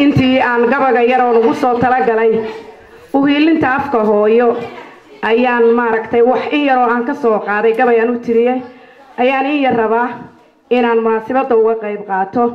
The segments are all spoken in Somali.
intii aan gabaga yar oo ugu soo talagalay u hiilinta afka hooyo ayaan maaragtay wax in yar oo aan ka soo qaaday gabayaan u tiriyay ayaan in yar rabaa inaan munaasabada uga qayb qaato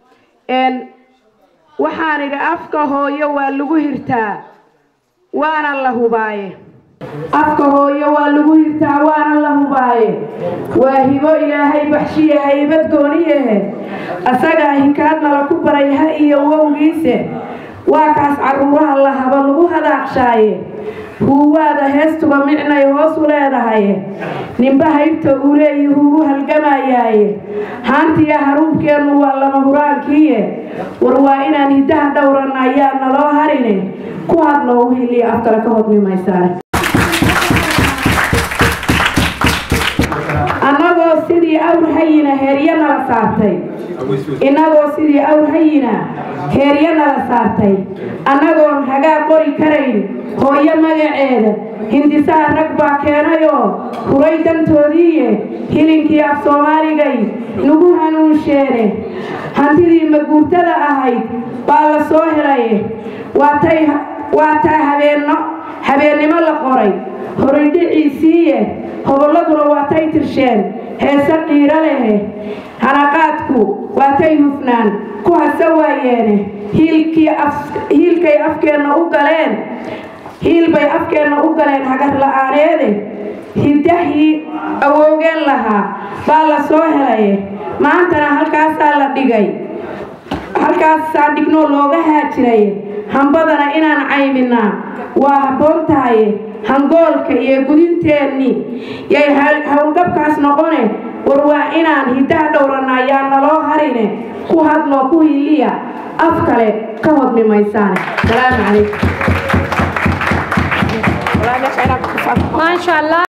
waxaan ila afka hooyo waa lagu hirtaa waana la hubaaye afka hooyo waa lagu hirtaa waana la hubaaye waa hibo ilaahay baxshiye haybad gooniye asaga hinkaadna la ku baray ha iyo wowgiise waa kaas caruuraha la haba lagu hadaaqshaaye huwaada heestuba micnay hoos u leedahay ninba haybta uu leeyahay uu halgamayaaye haantiya haruubkeenu waa lama huraankiye war waa inaan hidaha dhowrana ayaa naloo harine ku hadlo u hiliya afkala ka hodmimaysaan anagoo sidii awrhayina heeryana la saartay inagoo sidii awrhayina heeryana la saartay anagoon hagaa qori karayn hooyo magaceeda hindisaa rag baa keenayoo huray dantoodiiye hilinkii af soomaaligay nagu hanuunsheene hantidii maguurtada ahayd baa la soo helaye waa taa habeennimo la qoray horay dhiciisiiye hobolladuna waatay tirsheen heese qiiro lehe hanaqaadku waatay hufnaan ku hasa waayeene hiilbay afkeenna u galeen hagar la'aaneede hidahii awoogeen lahaa baa la soo helaye maantana halkaasaa la dhigay halkaasaa dhignoo looga haajiraye hambadana inaan cayminaa waa habboon tahaye hangoolka iyo gudinteenni yay howlgabkaas noqone war waa inaan hidaha dhowrana ayaa naloo harine ku hadloo ku hiliya af kale ka hodmimaysaane salaamu calaykum.